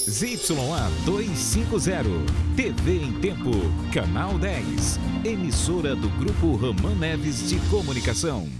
ZYA 250, TV em Tempo, Canal 10, emissora do Grupo Roman Neves de Comunicação.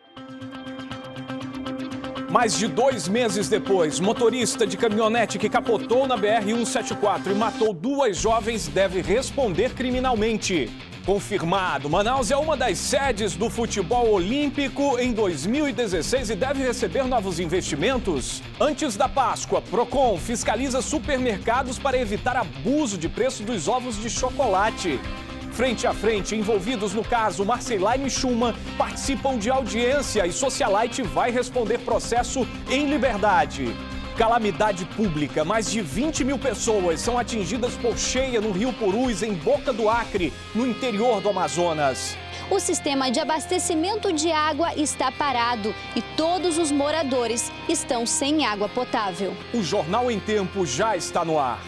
Mais de 2 meses depois, motorista de caminhonete que capotou na BR-174 e matou 2 jovens deve responder criminalmente. Confirmado, Manaus é uma das sedes do futebol olímpico em 2016 e deve receber novos investimentos. Antes da Páscoa, Procon fiscaliza supermercados para evitar abuso de preço dos ovos de chocolate. Frente a frente, envolvidos no caso Marcelaine e Schumann participam de audiência e Socialite vai responder processo em liberdade. Calamidade pública. Mais de 20 mil pessoas são atingidas por cheia no Rio Purus, em Boca do Acre, no interior do Amazonas. O sistema de abastecimento de água está parado e todos os moradores estão sem água potável. O Jornal em Tempo já está no ar.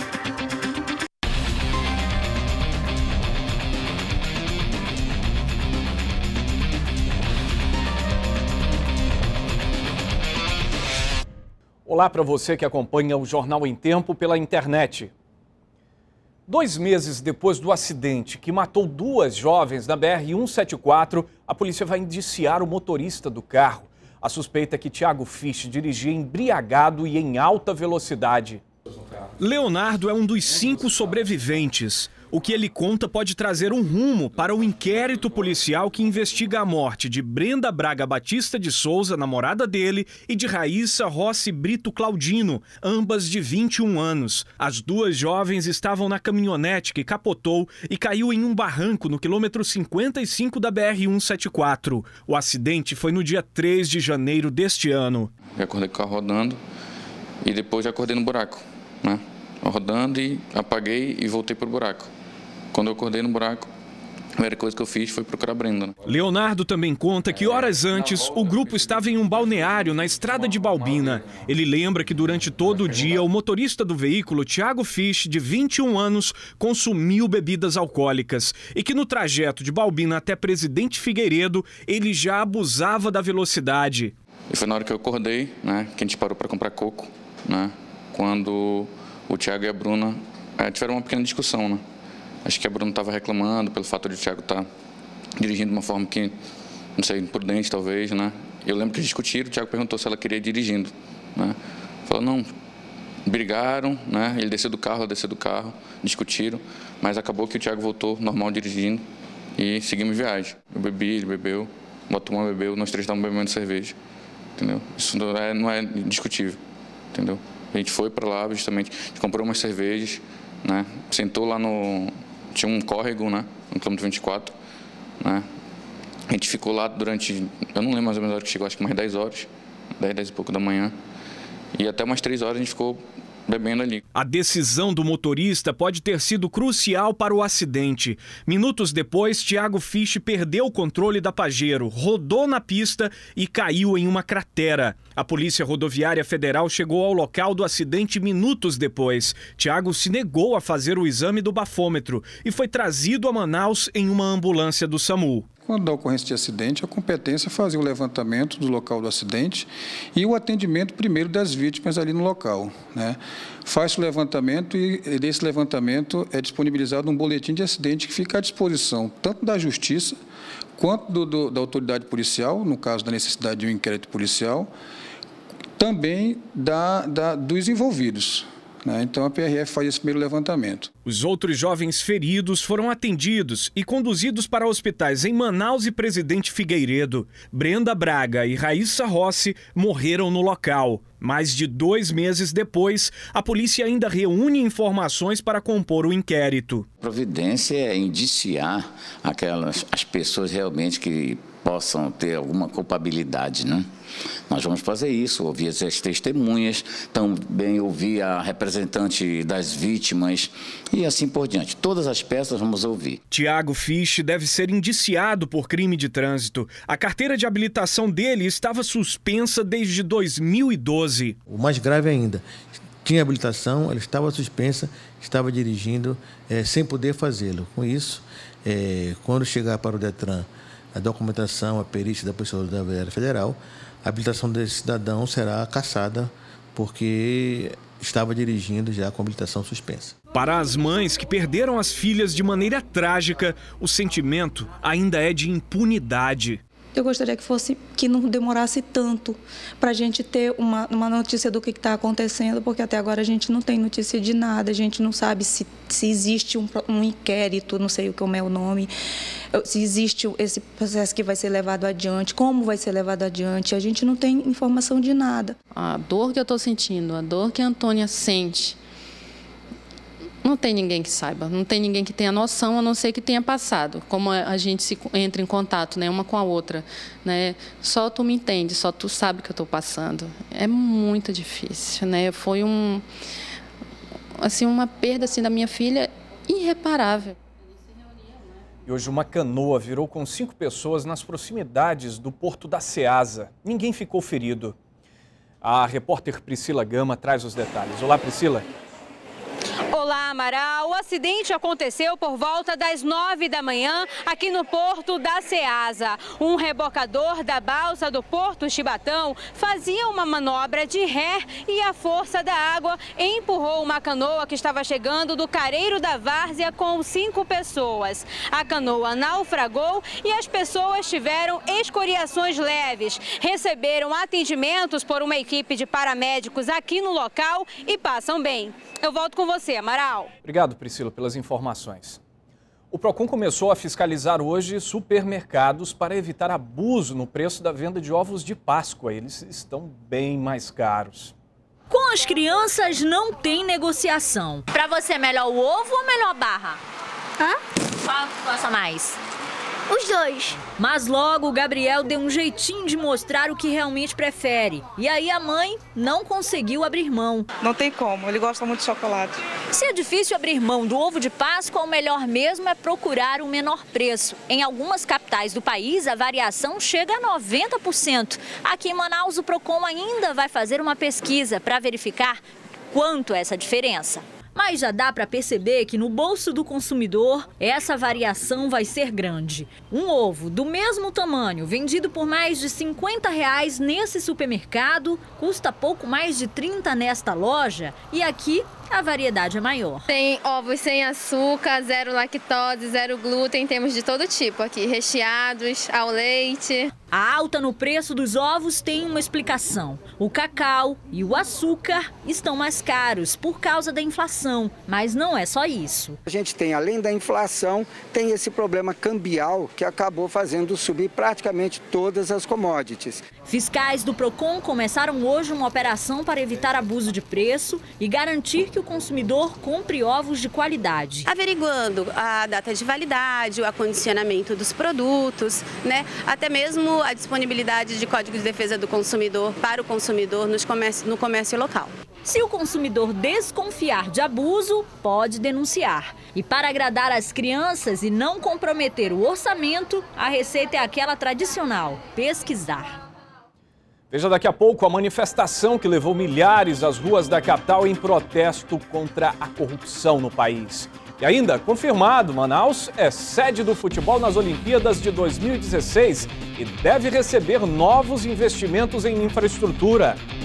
Olá para você que acompanha o Jornal em Tempo pela internet. 2 meses depois do acidente que matou 2 jovens na BR-174, a polícia vai indiciar o motorista do carro. A suspeita é que Thiago Fisch dirigia embriagado e em alta velocidade. Leonardo é um dos 5 sobreviventes. O que ele conta pode trazer um rumo para o inquérito policial que investiga a morte de Brenda Braga Batista de Souza, namorada dele, e de Raíssa Rossi Brito Claudino, ambas de 21 anos. As 2 jovens estavam na caminhonete que capotou e caiu em um barranco no quilômetro 55 da BR-174. O acidente foi no dia 3 de janeiro deste ano. Eu acordei com o carro rodando e depois já acordei no buraco, né? Rodando e apaguei e voltei para o buraco. Quando eu acordei no buraco, a primeira coisa que eu fiz foi procurar a Brenda, né? Leonardo também conta que horas antes o grupo estava em um balneário na estrada de Balbina. Ele lembra que durante todo o dia o motorista do veículo, Thiago Fisch, de 21 anos, consumiu bebidas alcoólicas e que no trajeto de Balbina até Presidente Figueiredo ele já abusava da velocidade. E foi na hora que eu acordei, né, que a gente parou para comprar coco, né, quando o Thiago e a Bruna tiveram uma pequena discussão, né? Acho que a Bruna estava reclamando pelo fato de o Thiago estar dirigindo de uma forma que, não sei, imprudente talvez, né? Eu lembro que discutiram, o Thiago perguntou se ela queria ir dirigindo, né? Falou, não, brigaram, né? Ele desceu do carro, ela desceu do carro, discutiram, mas acabou que o Thiago voltou normal dirigindo e seguimos viagem. Eu bebi, ele bebeu, uma turma bebeu, nós 3 estávamos bebendo cerveja, entendeu? Isso não é discutível, entendeu? A gente foi para lá, justamente, a gente comprou umas cervejas, né? Sentou lá no... Tinha um córrego, né? No quilômetro 24, né? A gente ficou lá durante... Eu não lembro mais ou menos a hora que chegou, acho que mais 10 horas. 10 e pouco da manhã. E até umas 3 horas a gente ficou bebendo ali. A decisão do motorista pode ter sido crucial para o acidente. Minutos depois, Thiago Fisch perdeu o controle da Pajero, rodou na pista e caiu em uma cratera. A Polícia Rodoviária Federal chegou ao local do acidente minutos depois. Thiago se negou a fazer o exame do bafômetro e foi trazido a Manaus em uma ambulância do SAMU. Quando da ocorrência de acidente, a competência é fazer o levantamento do local do acidente e o atendimento primeiro das vítimas ali no local, né? Faz o levantamento e desse levantamento é disponibilizado um boletim de acidente que fica à disposição tanto da Justiça quanto da autoridade policial, no caso da necessidade de um inquérito policial, também dos envolvidos. Então, a PRF faz esse primeiro levantamento. Os outros jovens feridos foram atendidos e conduzidos para hospitais em Manaus e Presidente Figueiredo. Brenda Braga e Raíssa Rossi morreram no local. Mais de 2 meses depois, a polícia ainda reúne informações para compor o inquérito. A providência é indiciar as pessoas realmente que possam ter alguma culpabilidade, né? Nós vamos fazer isso, ouvir as testemunhas, também ouvir a representante das vítimas e assim por diante. Todas as peças vamos ouvir. Thiago Fisch deve ser indiciado por crime de trânsito. A carteira de habilitação dele estava suspensa desde 2012. O mais grave ainda, tinha habilitação, ela estava suspensa, estava dirigindo sem poder fazê-lo. Com isso, quando chegar para o Detran a documentação, a perícia da Polícia Rodoviária Federal, a habilitação desse cidadão será cassada porque estava dirigindo já com habilitação suspensa. Para as mães que perderam as filhas de maneira trágica, o sentimento ainda é de impunidade. Eu gostaria que não demorasse tanto para a gente ter uma notícia do que está acontecendo, porque até agora a gente não tem notícia de nada, a gente não sabe se existe um inquérito, não sei como é o nome, se existe esse processo que vai ser levado adiante, como vai ser levado adiante, a gente não tem informação de nada. A dor que eu estou sentindo, a dor que a Antônia sente, não tem ninguém que saiba, não tem ninguém que tenha noção, a não ser que tenha passado. Como a gente entra em contato, né, uma com a outra, né? Só tu me entende, só tu sabe o que eu estou passando. É muito difícil, né? Foi uma perda assim, da minha filha irreparável. E hoje uma canoa virou com 5 pessoas nas proximidades do Porto da Ceasa. Ninguém ficou ferido. A repórter Priscila Gama traz os detalhes. Olá, Priscila. Olá, Amaral. O acidente aconteceu por volta das 9 da manhã aqui no Porto da Ceasa. Um rebocador da balsa do Porto Chibatão fazia uma manobra de ré e a força da água empurrou uma canoa que estava chegando do Careiro da Várzea com 5 pessoas. A canoa naufragou e as pessoas tiveram escoriações leves. Receberam atendimentos por uma equipe de paramédicos aqui no local e passam bem. Eu volto com você, Amaral. Obrigado, Priscila, pelas informações. O Procon começou a fiscalizar hoje supermercados para evitar abuso no preço da venda de ovos de Páscoa. Eles estão bem mais caros. Com as crianças não tem negociação. Pra você, é melhor o ovo ou melhor a barra? Qual gosta mais? Os dois. Mas logo o Gabriel deu um jeitinho de mostrar o que realmente prefere. E aí a mãe não conseguiu abrir mão. Não tem como, ele gosta muito de chocolate. Se é difícil abrir mão do ovo de Páscoa, o melhor mesmo é procurar o menor preço. Em algumas capitais do país, a variação chega a 90%. Aqui em Manaus, o Procon ainda vai fazer uma pesquisa para verificar quanto é essa diferença. Mas já dá para perceber que no bolso do consumidor essa variação vai ser grande. Um ovo do mesmo tamanho, vendido por mais de R$50 nesse supermercado, custa pouco mais de 30 nesta loja. E aqui a variedade é maior. Tem ovos sem açúcar, zero lactose, zero glúten, temos de todo tipo aqui, recheados, ao leite. A alta no preço dos ovos tem uma explicação. O cacau e o açúcar estão mais caros por causa da inflação, mas não é só isso. A gente tem, além da inflação, tem esse problema cambial que acabou fazendo subir praticamente todas as commodities. Fiscais do Procon começaram hoje uma operação para evitar abuso de preço e garantir que o consumidor compre ovos de qualidade. Averiguando a data de validade, o acondicionamento dos produtos, né? Até mesmo a disponibilidade de Código de Defesa do Consumidor para o consumidor no comércio local. Se o consumidor desconfiar de abuso, pode denunciar. E para agradar as crianças e não comprometer o orçamento, a receita é aquela tradicional: pesquisar. Veja daqui a pouco a manifestação que levou milhares às ruas da capital em protesto contra a corrupção no país. E ainda, confirmado, Manaus é sede do futebol nas Olimpíadas de 2016 e deve receber novos investimentos em infraestrutura.